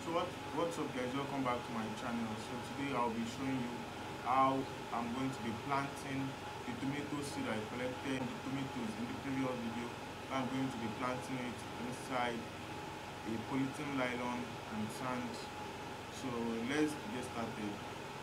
What's up guys, welcome back to my channel. So today I'll be showing you how I'm going to be planting the tomato seed I collected the tomatoes in the previous video. I'm going to be planting it inside a polythene nylon and sand. So let's get started.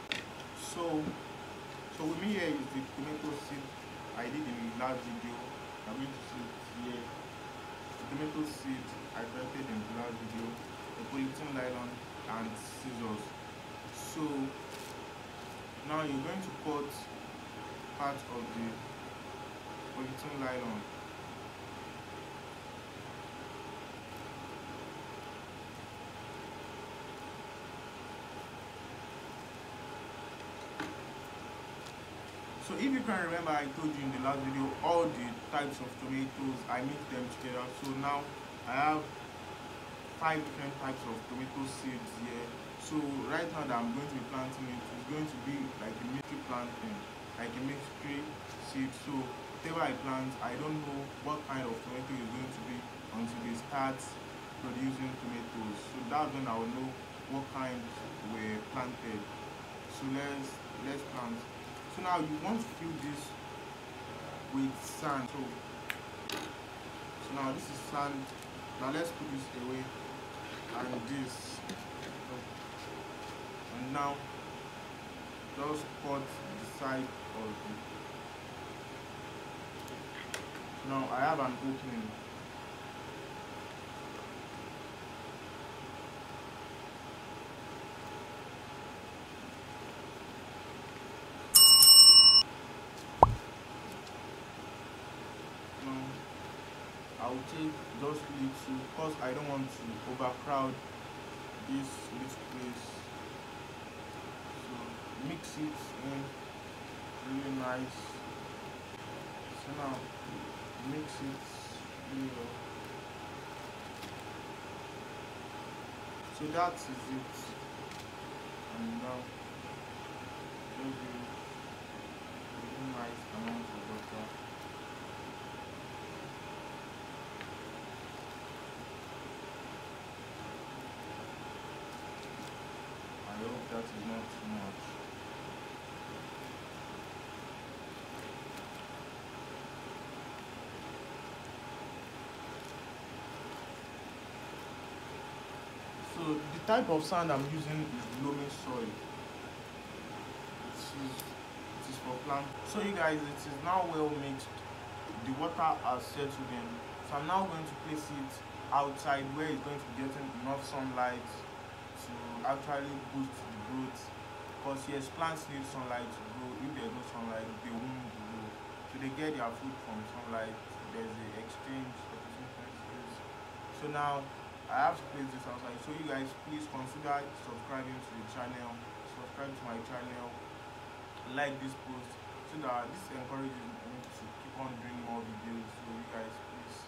So with me here is the tomato seed I did in the last video. I'm going to see it here. The tomato seed I collected in the last video, the polythene nylon and scissors. So now you're going to cut part of the polythene nylon. So if you can remember, I told you in the last video all the types of tomatoes, I mix them together. So now I have 5 different types of tomato seeds here. So right now that I'm going to be planting it, it's going to be like a mystery planting, like a mystery seed. So whatever I plant, I don't know what kind of tomato is going to be until they start producing tomatoes. So that's when I will know what kind were planted. So let's plant. So now you want to fill this with sand. So now this is sand. Now let's put this away and this. And now just cut the side of it. Now I have an opening. I will take just little because I don't want to overcrowd this place. So mix it in really nice. So now mix it really well. So that is it. And now just give really nice amount of water. I hope that is not too much. So the type of sand I'm using is loamy soil. It is for plant. So you guys, it is now well mixed. The water has settled in. So I'm now going to place it outside where it's going to be getting enough sunlight to actually boost the growth, because yes, plants need sunlight to grow. If there's no sunlight, they won't grow. So they get their food from sunlight. There's an exchange opportunities. So now I have to place this outside. So you guys, please consider subscribing to the channel, subscribe to my channel, like this post, so that this encourages me to keep on doing more videos. So you guys, please.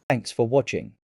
Thanks for watching.